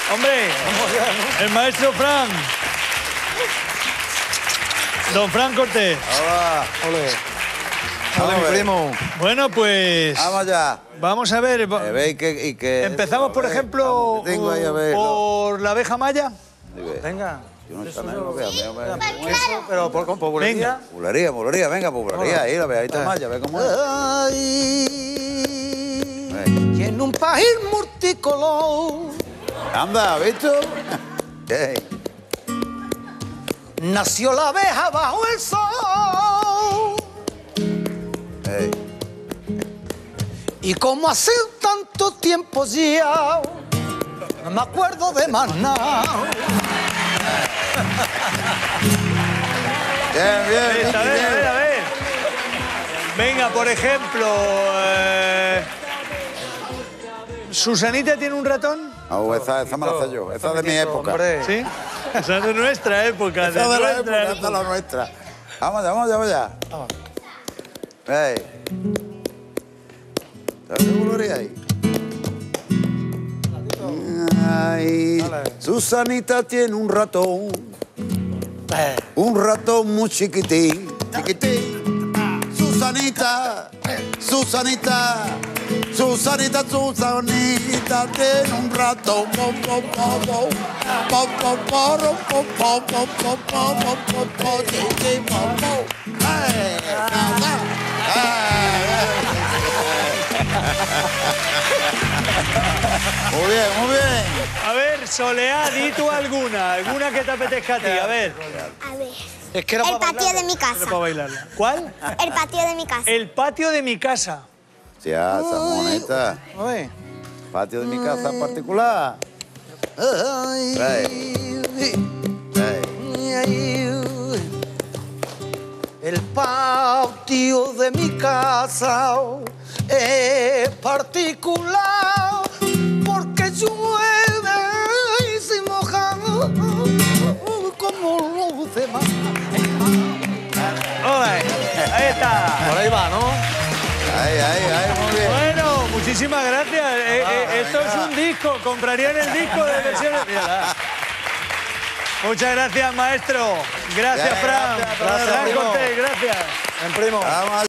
Hombre, el maestro Fran. Don Fran Cortés. Hola. Ole, mi primo. Bueno, pues... Vamos ya. Vamos a ver. Veis que Empezamos, por ejemplo, vamos, tengo ahí a ver, por la abeja maya. Venga. Yo no sé, no veo. Eso, pero por popularidad. Popularía, venga, popularía. Ahí la ve, ahí está Maya, ve cómo es. Y en un país multicolor Anda, ¿has visto? Ey. nació la abeja bajo el sol. Ey. Y como hace tanto tiempo ya, no me acuerdo de más nada. Bien. A ver. Venga, por ejemplo... ¿Susanita tiene un ratón? Oh, esa me la sé yo. Esa es de mi época. Hombre. ¿Sí? Esa es de nuestra época. Esa de la nuestra época, esa es la nuestra. Vamos ya. Ey. ¿Estás popularía ahí? Ay, Susanita tiene un ratón muy chiquitín. Susanita tiene un ratón. Muy bien. A ver, Soleá, di tú alguna que te apetezca a ti, a ver. A ver. Es que era El para patio de mi Para casa. bailarla. ¿Cuál? El patio de mi casa. El patio de mi casa. Sí, esa moneta. bailar. Patio de mi casa en particular. El patio de mi casa es particular porque llueve y se moja como los demás. Ole, ahí está. Por ahí va, ¿no? Ahí, muy bien. Bueno, muchísimas gracias. Esto es un disco. Comprarían el disco de versiones. Mírala. Muchas gracias, maestro. Gracias, Fran. Gracias, Fran primo. Cortés, gracias. En primo. Vamos